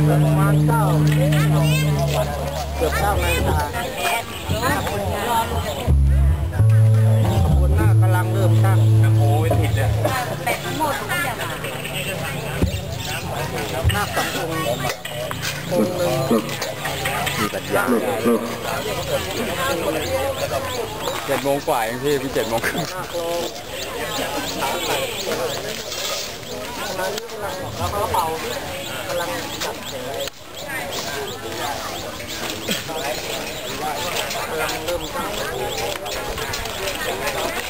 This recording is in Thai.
ประมาณเกือบ9 นาฬิกาขบวนหน้ากำลังเริ่มตั้งโอ้ยผิดเลยแบตหมดหน้า2 องค์หนึ่งมีปัญญา7 โมงกว่าเองพี่7 โมงครึ่งแล้วเขาเป่ากำลังจับกำลังเริ่มตั้ง